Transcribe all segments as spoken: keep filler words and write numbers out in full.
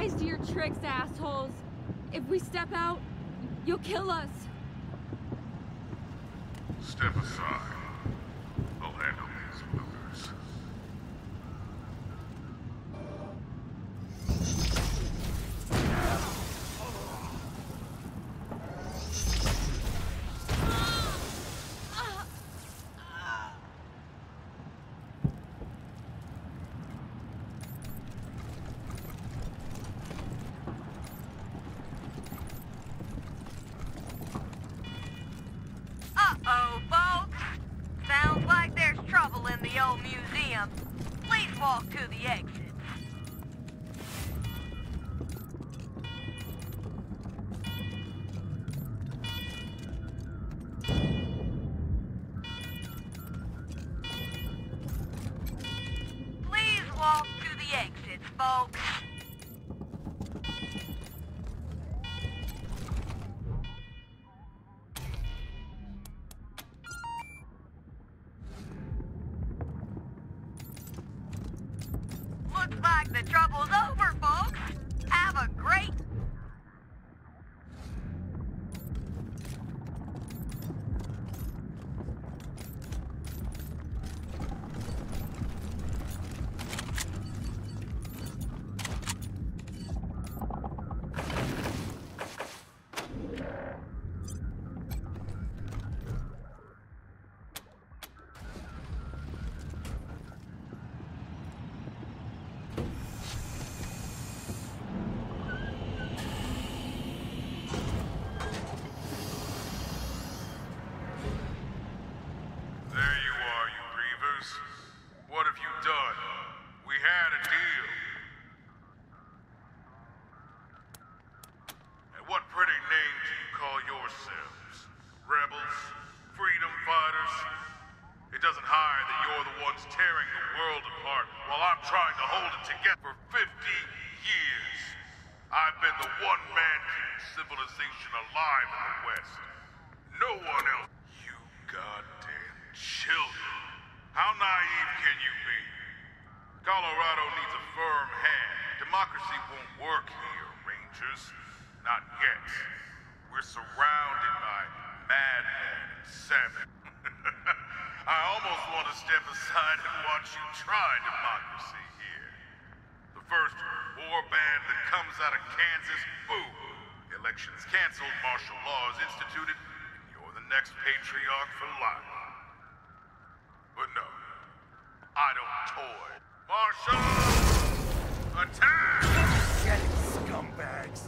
wise to your tricks, assholes. If we step out, you'll kill us. Step aside. I'll handle these boogers. Uh-oh, folks. Sounds like there's trouble in the old museum. Please walk to the exit. Please walk to the exits, folks. Looks like the trouble's over, folks. Have a great... There you are, you grievers. What have you done? We had a deal. And what pretty name do you call yourselves? Rebels? Freedom fighters? It doesn't hide that you're the ones tearing the world apart while I'm trying to hold it together for fifty years. I've been the one man keeping civilization alive in the West. No one else. You goddamn children. How naive can you be? Colorado needs a firm hand. Democracy won't work here, Rangers. Not yet. We're surrounded by madmen and savage. I almost want to step aside and watch you try democracy here. The first war band that comes out of Kansas, boom. Elections canceled, martial law is instituted, and you're the next patriarch for life. But no, I don't toy. Marshal! Attack! Get it, scumbags!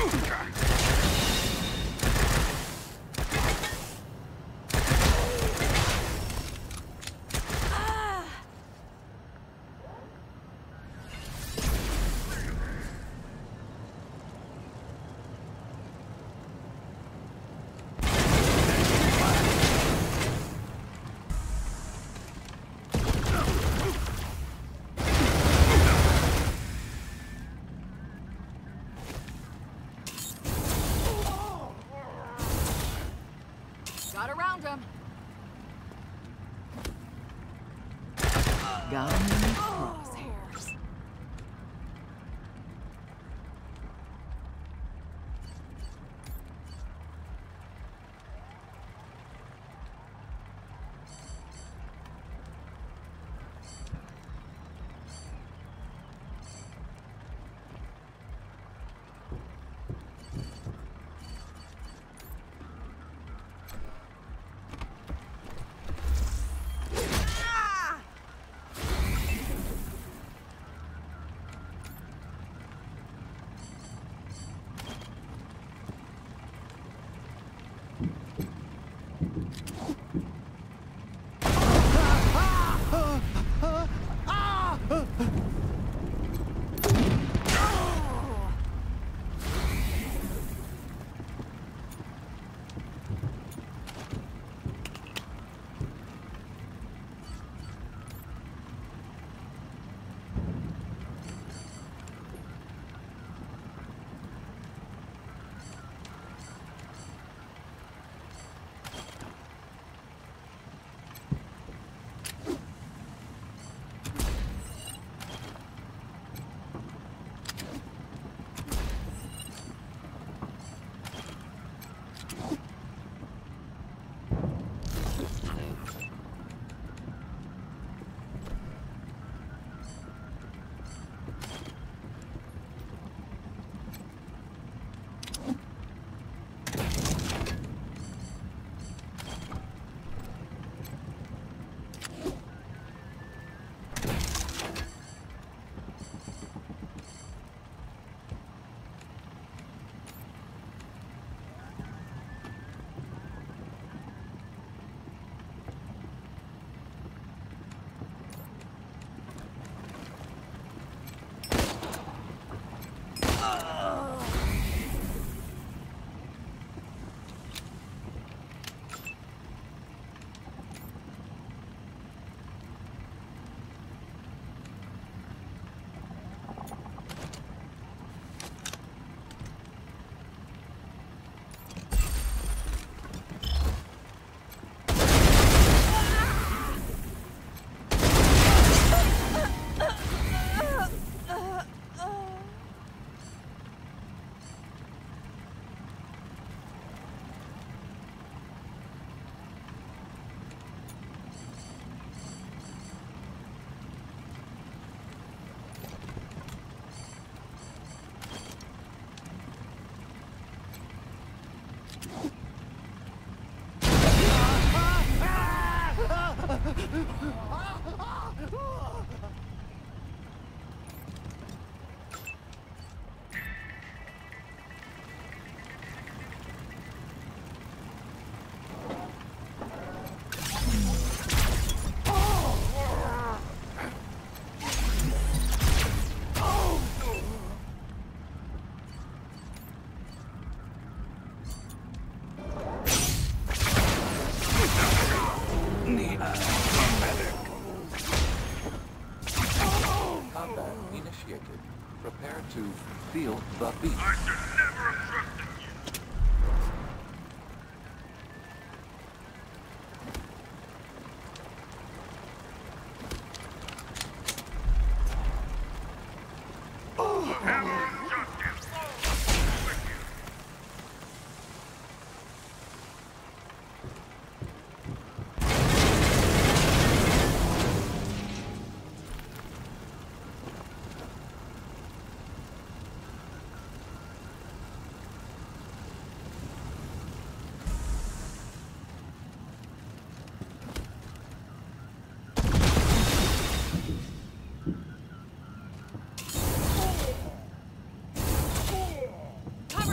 Got around him. Got him in the crosshairs. Prepare to feel the beat. I should never have trusted you. The hammer of justice falls with you.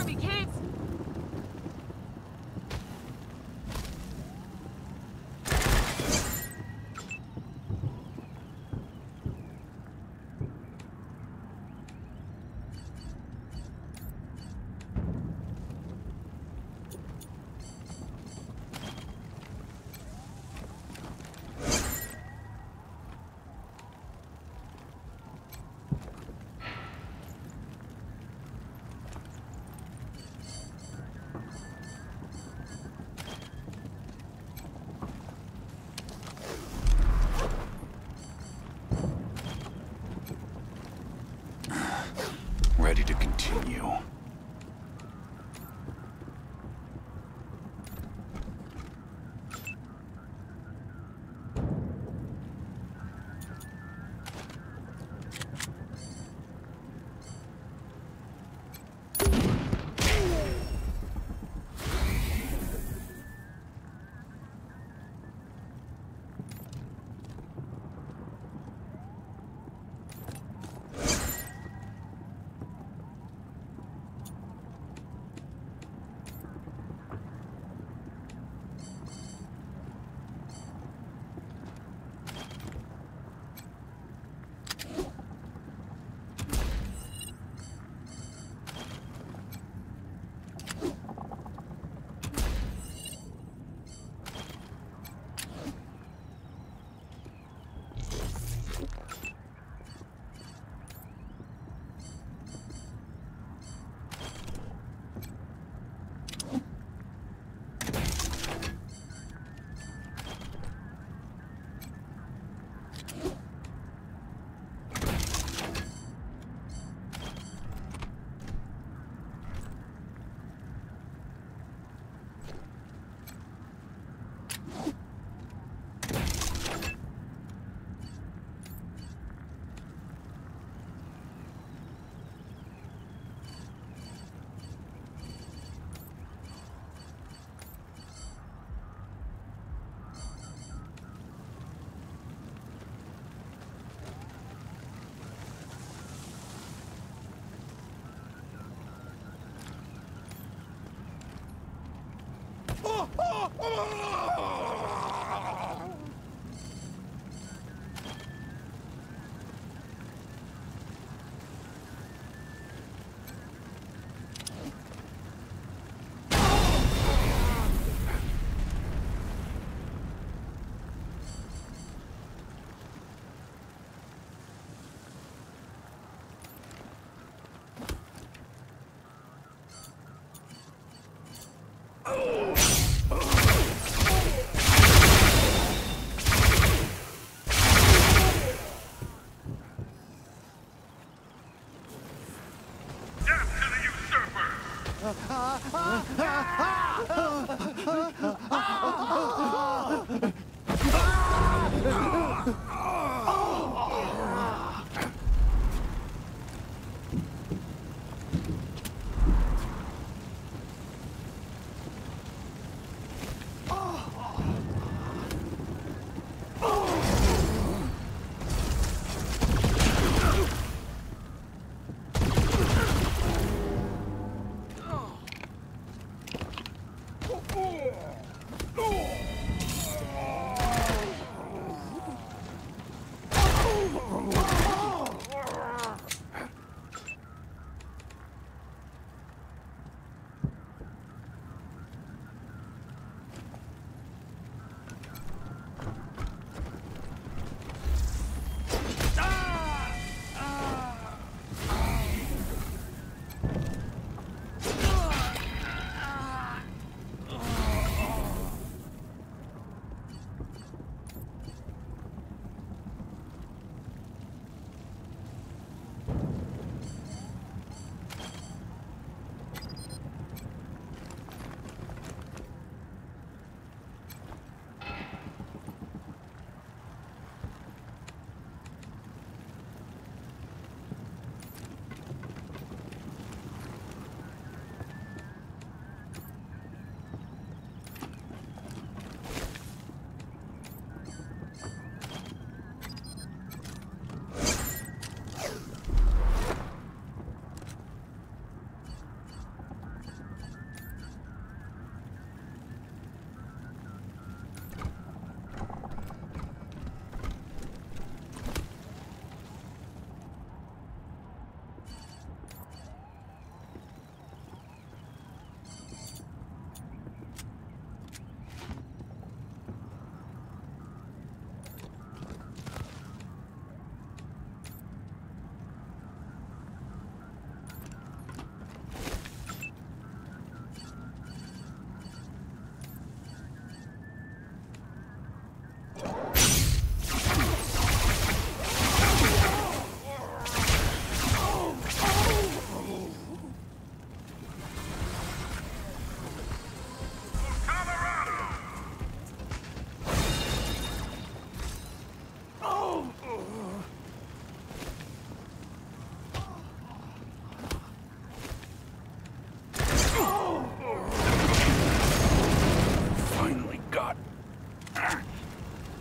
from me, kids! Ready to continue.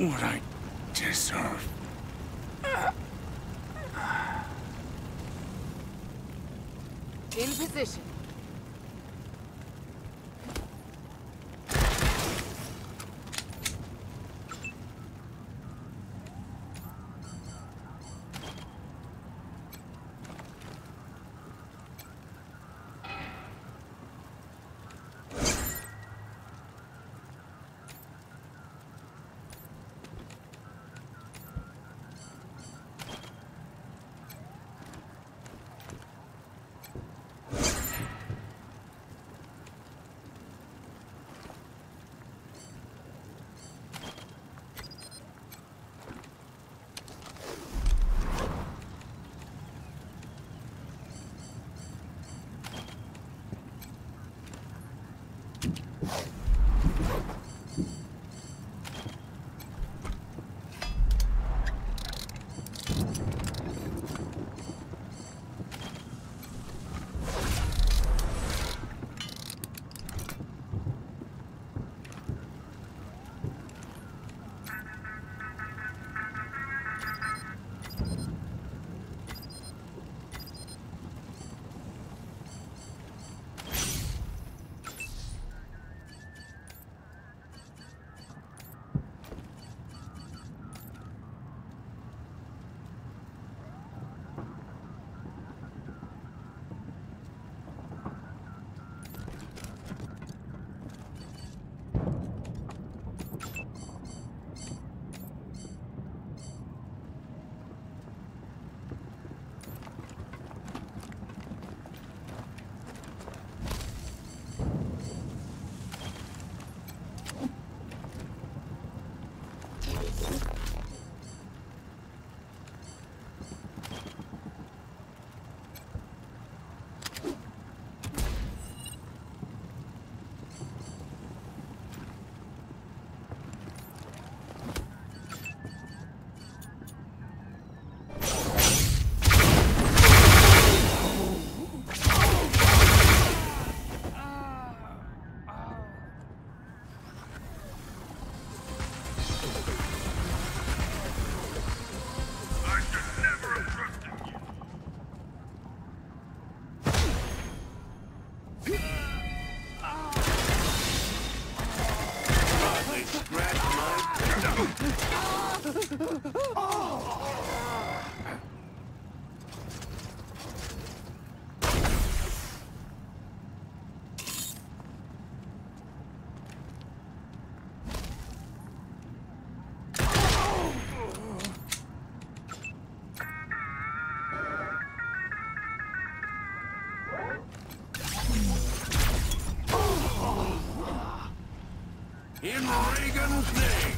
what I deserve. In position. In Reagan's name!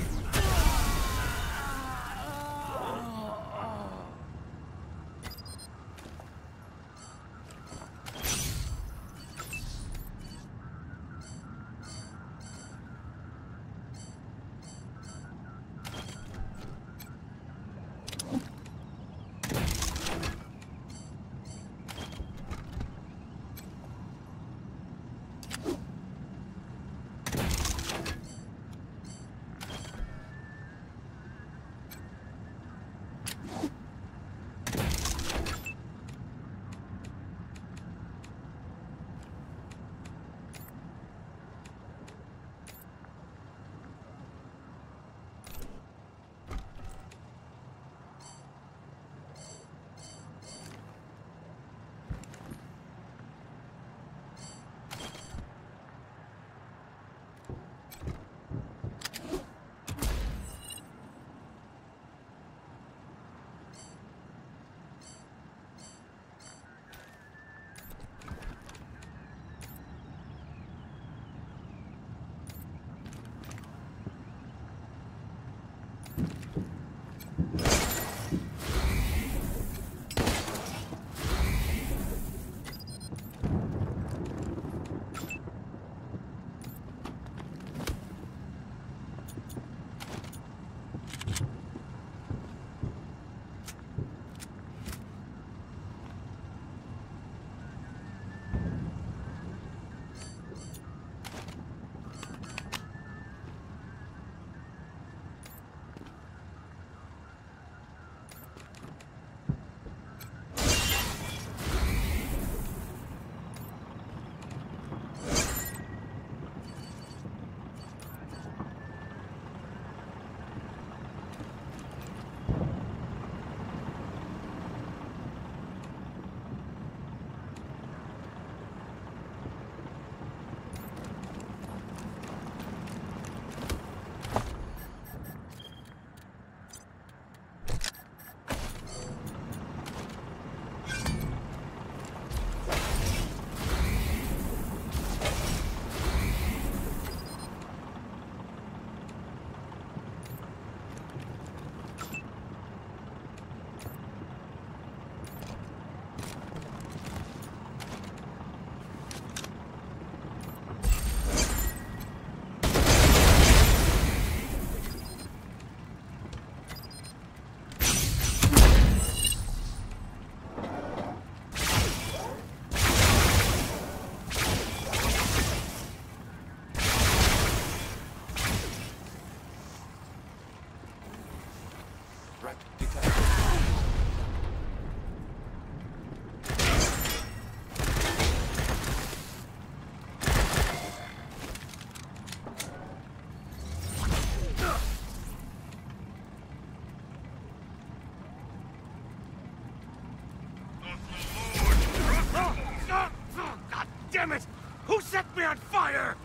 damn it! Who set me on fire?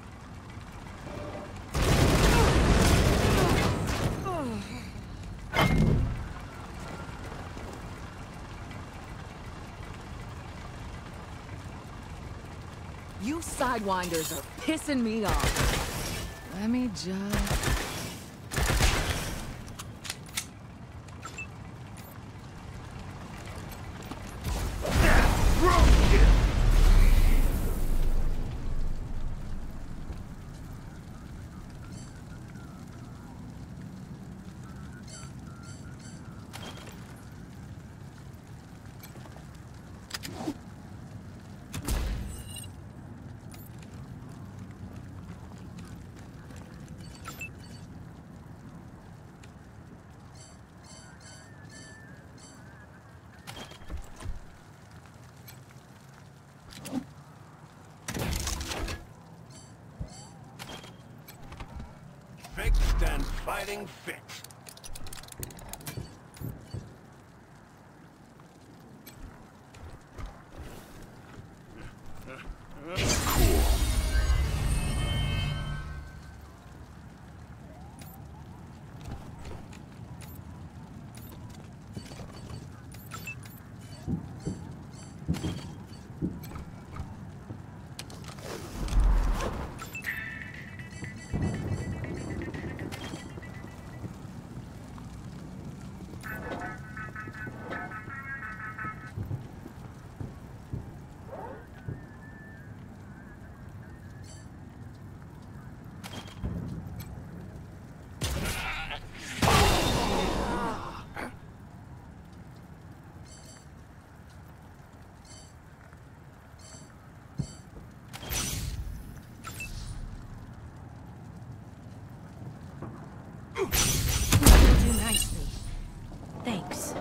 You sidewinders are pissing me off. Let me just... Fixed and fighting fit. Cool. Do nicely. Thanks.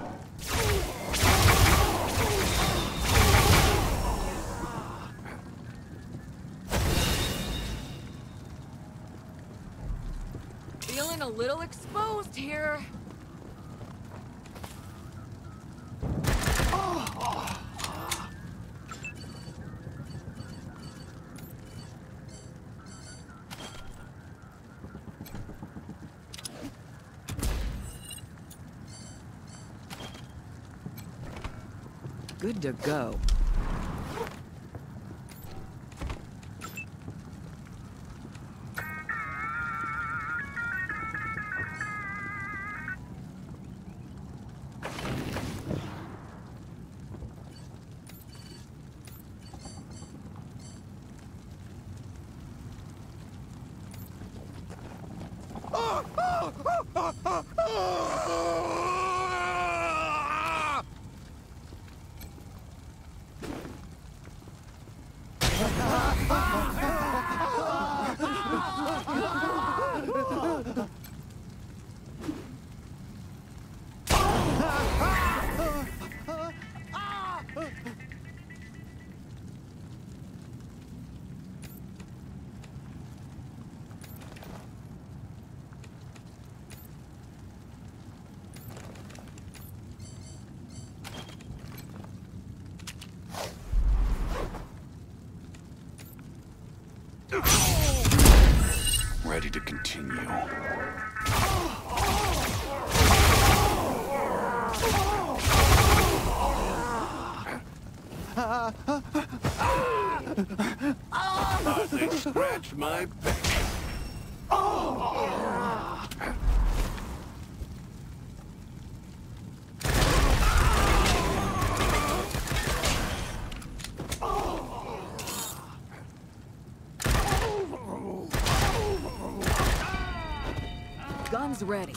Feeling a little exposed here. Good to go. Ready to continue. Hardly scratch my back. Guns ready.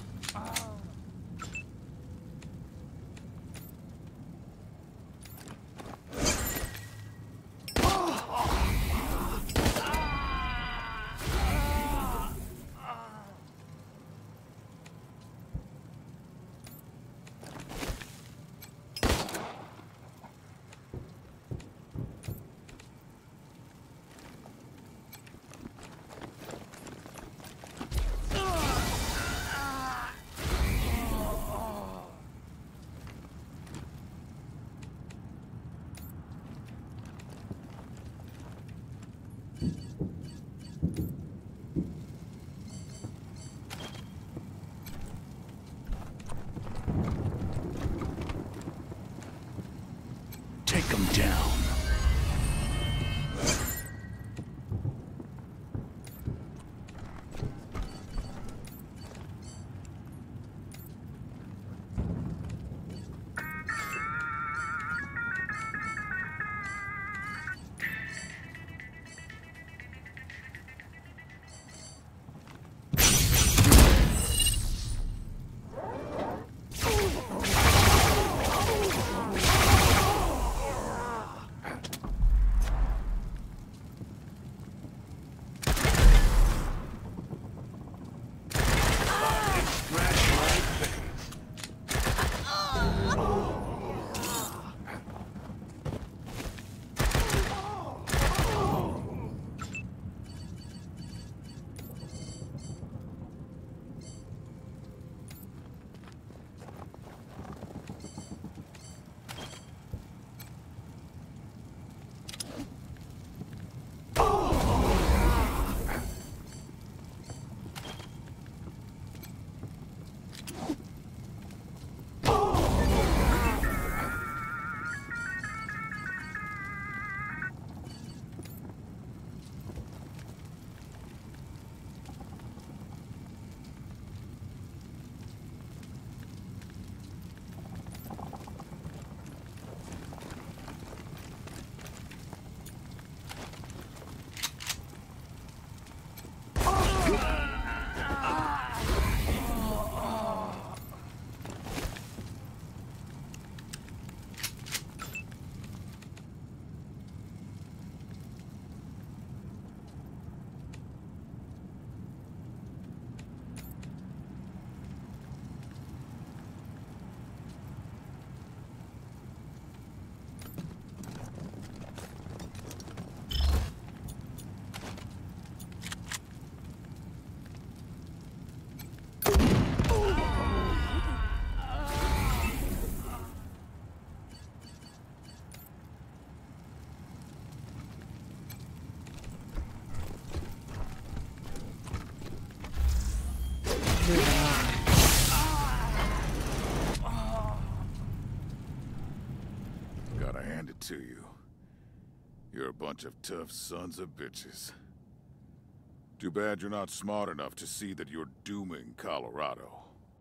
to you. You're a bunch of tough sons of bitches. Too bad you're not smart enough to see that you're dooming Colorado.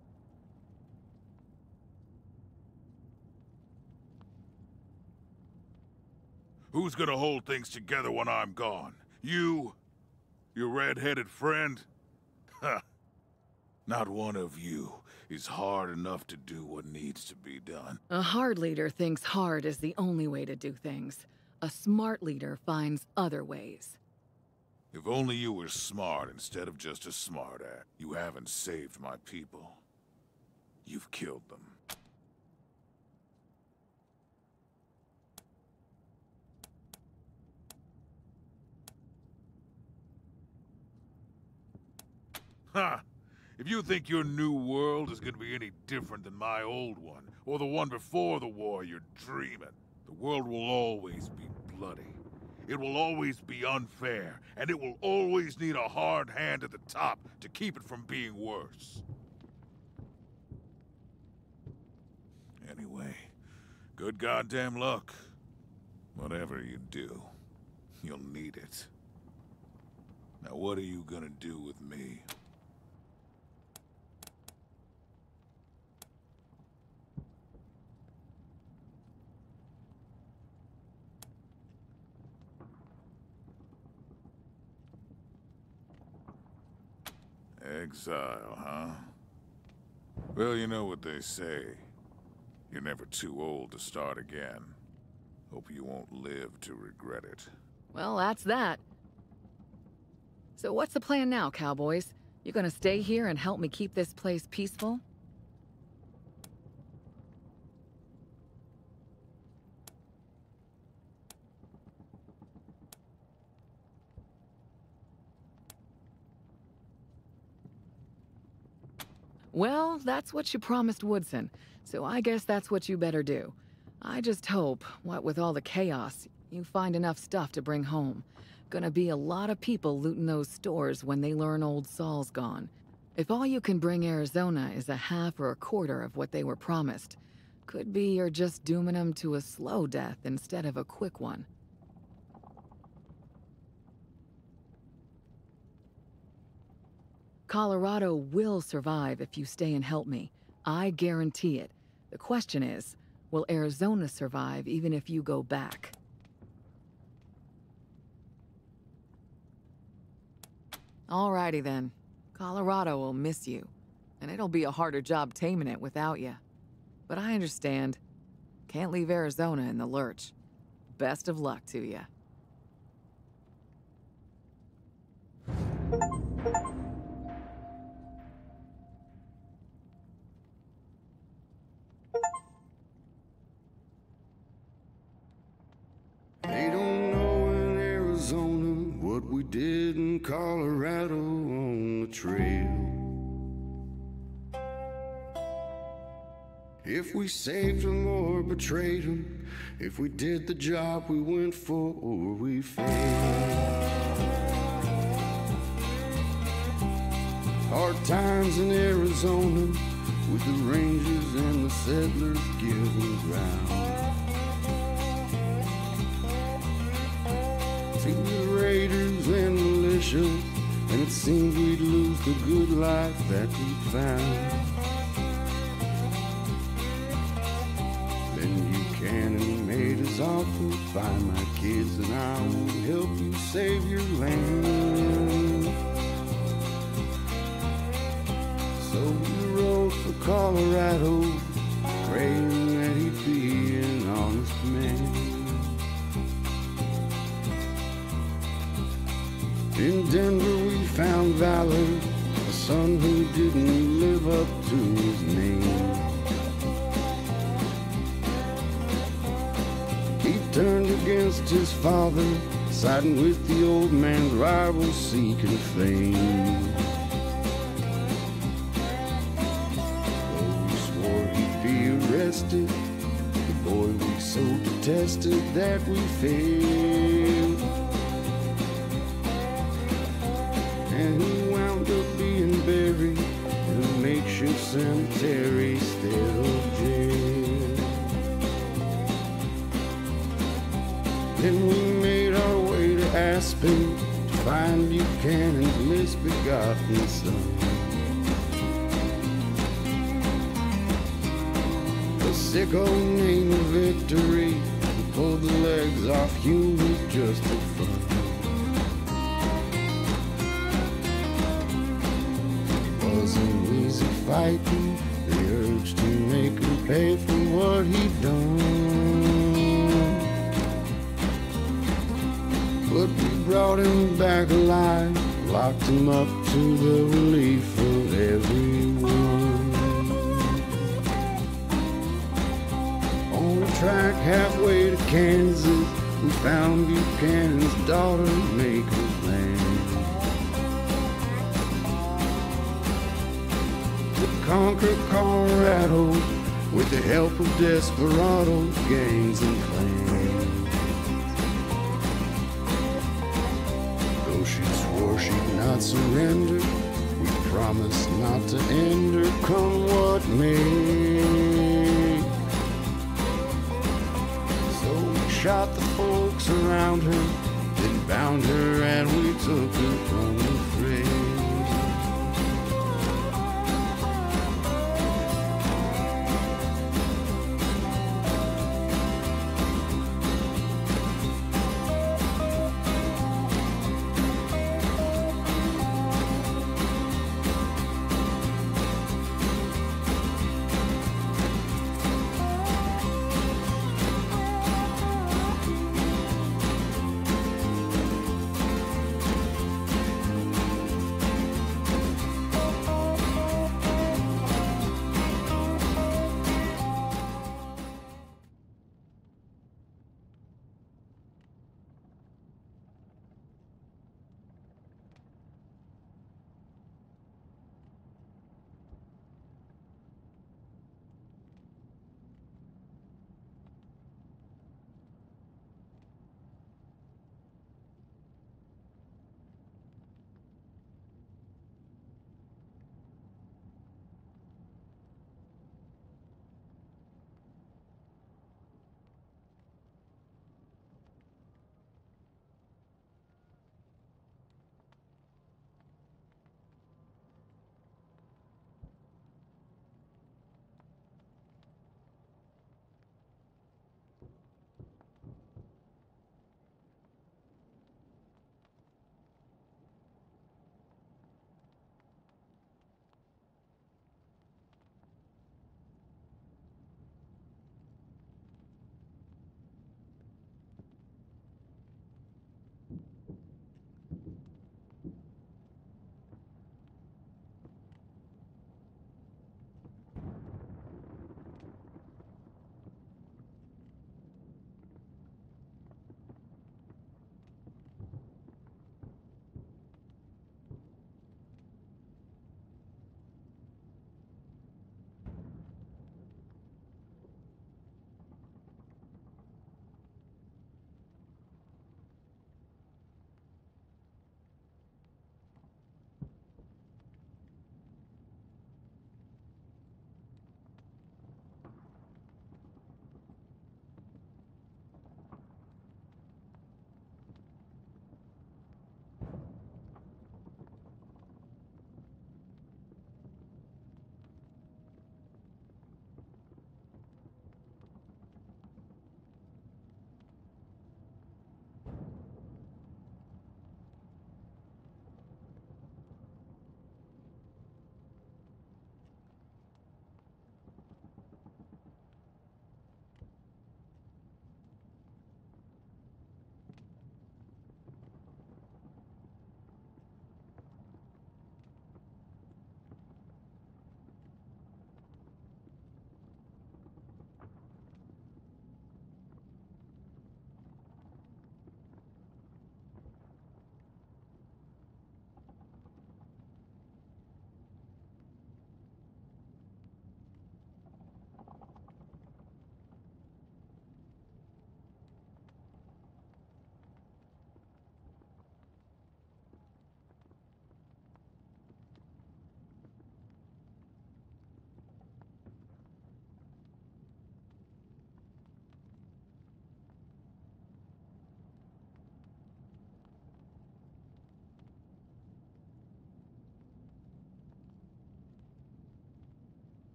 Who's gonna hold things together when I'm gone? You? Your red-headed friend? Ha! Not one of you is hard enough to do what needs to be done. A hard leader thinks hard is the only way to do things. A smart leader finds other ways. If only you were smart instead of just a smartass. You haven't saved my people. You've killed them. Ha! If you think your new world is gonna be any different than my old one, or the one before the war, you're dreaming. The world will always be bloody. It will always be unfair, and it will always need a hard hand at the top to keep it from being worse. Anyway, good goddamn luck. Whatever you do, you'll need it. Now what are you gonna do with me? Exile, huh? Well, you know what they say. You're never too old to start again. Hope you won't live to regret it. Well, that's that. So what's the plan now, cowboys? You gonna stay here and help me keep this place peaceful? Well, that's what you promised Woodson, so I guess that's what you better do. I just hope, what with all the chaos, you find enough stuff to bring home. Gonna be a lot of people looting those stores when they learn old Saul's gone. If all you can bring Arizona is a half or a quarter of what they were promised, could be you're just dooming them to a slow death instead of a quick one. Colorado will survive if you stay and help me. I guarantee it. The question is, will Arizona survive even if you go back? Alrighty then. Colorado will miss you, and it'll be a harder job taming it without you. But I understand. Can't leave Arizona in the lurch. Best of luck to you. They don't know in Arizona what we did in Colorado on the trail. If we saved them or betrayed them, if we did the job we went for or we failed. Hard times in Arizona with the rangers and the settlers giving ground. To the raiders and militia, and it seemed we'd lose the good life that we'd found. Then Buchanan made his offer, find my kids and I will help you save your land. So we rode for Colorado, praying that he'd be an honest man. In Denver we found valor, a son who didn't live up to his name. He turned against his father, siding with the old man's rivals seeking fame. Though we swore he'd be arrested, the boy we so detested that we failed. And he wound up being buried in a makeshift cemetery instead of jail. Aspen to find Buchanan's misbegotten son. A sicko named Victory who pulled the legs off humans just for fun. Wasn't easy fighting the urge to make him pay for what he'd done. But we brought him back alive, locked him up to the relief of everyone. On the track halfway to Kansas, we found Buchanan's daughter making plans to conquer Colorado with the help of desperados, gangs, and clans. Though she swore she'd not surrender, we promised not to end her, come what may. So we shot the folks around her